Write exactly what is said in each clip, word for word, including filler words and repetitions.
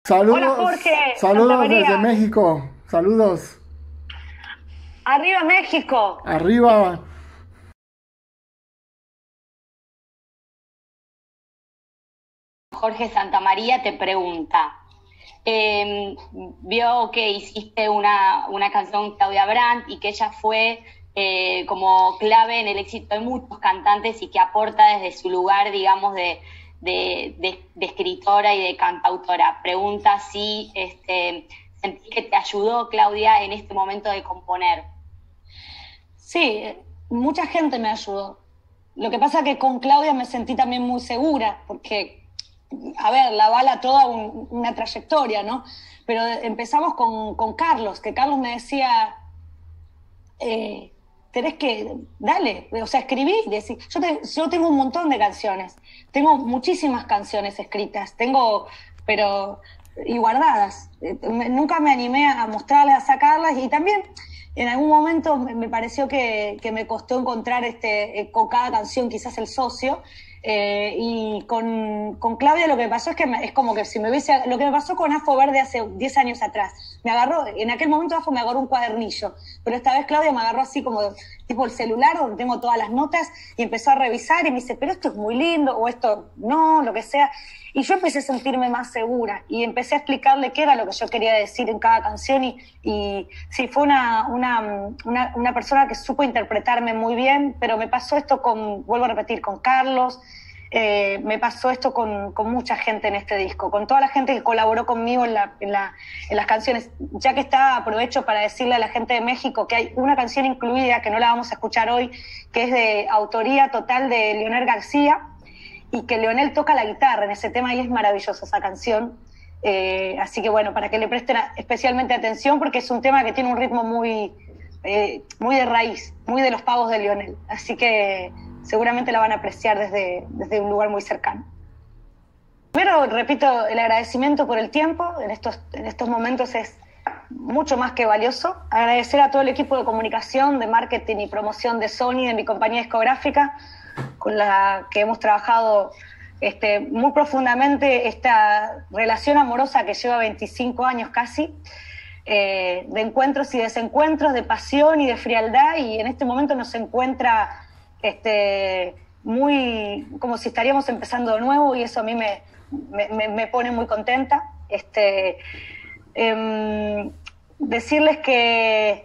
Hola Saludos, Jorge, Santa saludos desde María. México. Saludos. Arriba México. Arriba. Jorge Santamaría te pregunta, eh, vio que hiciste una, una canción Claudia Brandt y que ella fue eh, como clave en el éxito de muchos cantantes y que aporta desde su lugar, digamos, de, de, de, de escritora y de cantautora. Pregunta si este, sentís que te ayudó Claudia en este momento de componer. Sí, mucha gente me ayudó. Lo que pasa es que con Claudia me sentí también muy segura, porque, a ver, la bala toda un, una trayectoria, ¿no? Pero empezamos con, con Carlos, que Carlos me decía, eh, tenés que, dale, o sea, escribí, decí, yo, te, yo tengo un montón de canciones, tengo muchísimas canciones escritas, tengo, pero, y guardadas, eh, me, nunca me animé a mostrarlas, a sacarlas, y también en algún momento me, me pareció que, que me costó encontrar este, eh, con cada canción quizás el socio, eh, y con, con Claudia lo que pasó es que me, es como que si me hubiese, lo que me pasó con Afo Verde hace diez años atrás, me agarró, en aquel momento Afo me agarró un cuadernillo, pero esta vez Claudia me agarró así como tipo el celular donde tengo todas las notas y empezó a revisar y me dice, pero esto es muy lindo o esto no, lo que sea, y yo empecé a sentirme más segura y empecé a explicarle qué era lo que yo quería decir en cada canción y, y sí, fue una, una, una, una persona que supo interpretarme muy bien, pero me pasó esto con, vuelvo a repetir, con Carlos. Eh, me pasó esto con, con mucha gente en este disco, con toda la gente que colaboró conmigo en, la, en, la, en las canciones. Ya que está, aprovecho para decirle a la gente de México que hay una canción incluida que no la vamos a escuchar hoy, que es de autoría total de Leonel García, y que Leonel toca la guitarra en ese tema y es maravillosa esa canción. Eh, así que bueno, para que le presten especialmente atención porque es un tema que tiene un ritmo muy, eh, muy de raíz, muy de los pagos de Leonel. Así que seguramente la van a apreciar desde, desde un lugar muy cercano. Primero, repito, el agradecimiento por el tiempo, en estos, en estos momentos es mucho más que valioso. Agradecer a todo el equipo de comunicación, de marketing y promoción de Sony, de mi compañía discográfica, con la que hemos trabajado este, muy profundamente esta relación amorosa que lleva veinticinco años casi, eh, de encuentros y desencuentros, de pasión y de frialdad, y en este momento nos encuentra este, muy como si estaríamos empezando de nuevo, y eso a mí me, me, me pone muy contenta. Este, eh, decirles que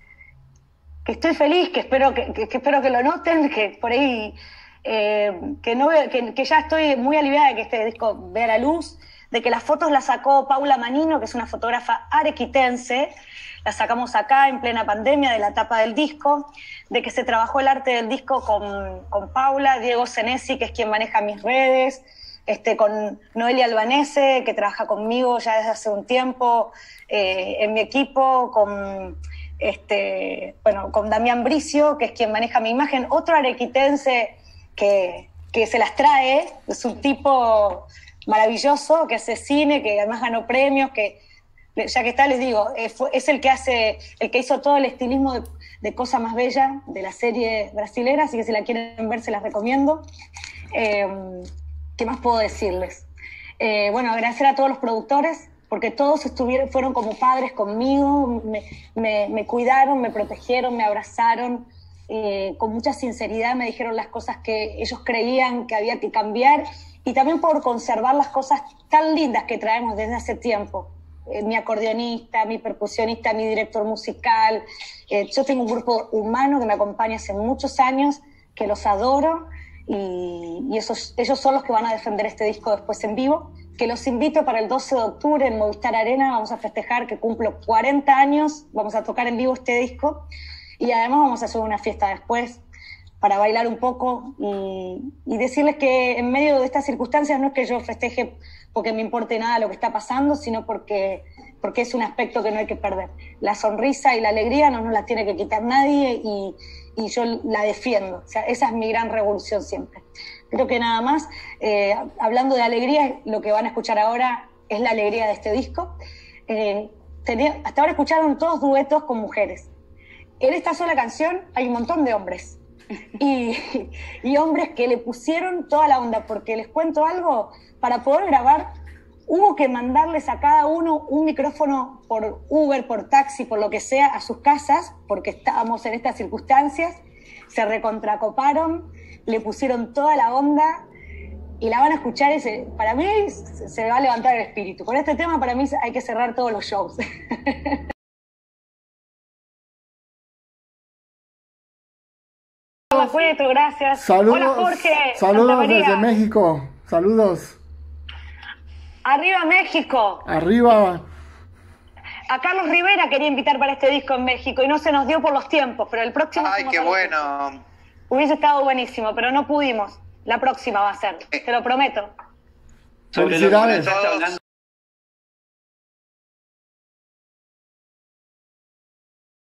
que estoy feliz, que espero que, que, que espero que lo noten, que por ahí eh, que, no, que, que ya estoy muy aliviada de que este disco vea la luz, de que las fotos las sacó Paula Manino, que es una fotógrafa arequitense, las sacamos acá en plena pandemia de la tapa del disco, de que se trabajó el arte del disco con, con Paula, Diego Senesi, que es quien maneja mis redes, este, con Noelia Albanese, que trabaja conmigo ya desde hace un tiempo eh, en mi equipo, con... Este, bueno, con Damián Bricio, que es quien maneja mi imagen, otro arequitense que, que se las trae, es un tipo maravilloso, que hace cine, que además ganó premios, que ya que está, les digo, es, es el que hace, el que hizo todo el estilismo de, de Cosa Más Bella, de la serie brasilera, así que si la quieren ver se las recomiendo. Eh, ¿qué más puedo decirles? Eh, bueno, agradecer a todos los productores, porque todos estuvieron, fueron como padres conmigo, me, me, me cuidaron, me protegieron, me abrazaron, eh, con mucha sinceridad me dijeron las cosas que ellos creían que había que cambiar, y también por conservar las cosas tan lindas que traemos desde hace tiempo. Eh, mi acordeonista, mi percusionista, mi director musical, eh, yo tengo un grupo humano que me acompaña hace muchos años, que los adoro, y, y esos, ellos son los que van a defender este disco después en vivo, que los invito para el doce de octubre en Movistar Arena. Vamos a festejar que cumplo cuarenta años, vamos a tocar en vivo este disco y además vamos a hacer una fiesta después para bailar un poco y, y decirles que en medio de estas circunstancias no es que yo festeje porque me importe nada lo que está pasando, sino porque, porque es un aspecto que no hay que perder. La sonrisa y la alegría no nos la tiene que quitar nadie y, y yo la defiendo. O sea, esa es mi gran revolución siempre. Creo que nada más, eh, hablando de alegría, lo que van a escuchar ahora es la alegría de este disco. Eh, tenía, hasta ahora escucharon todos duetos con mujeres. En esta sola canción hay un montón de hombres. Y, y hombres que le pusieron toda la onda, porque les cuento algo, para poder grabar hubo que mandarles a cada uno un micrófono por Uber, por taxi, por lo que sea, a sus casas, porque estábamos en estas circunstancias. Se recontracoparon, le pusieron toda la onda y la van a escuchar. Ese, para mí se va a levantar el espíritu. Con este tema para mí hay que cerrar todos los shows. Hola, Cueto, gracias. Saludos, Hola, Jorge. saludos desde México. Saludos. Arriba México. Arriba. A Carlos Rivera quería invitar para este disco en México y no se nos dio por los tiempos, pero el próximo... Ay, qué bueno. Hubiese estado buenísimo, pero no pudimos. La próxima va a ser, te lo prometo. Felicidades.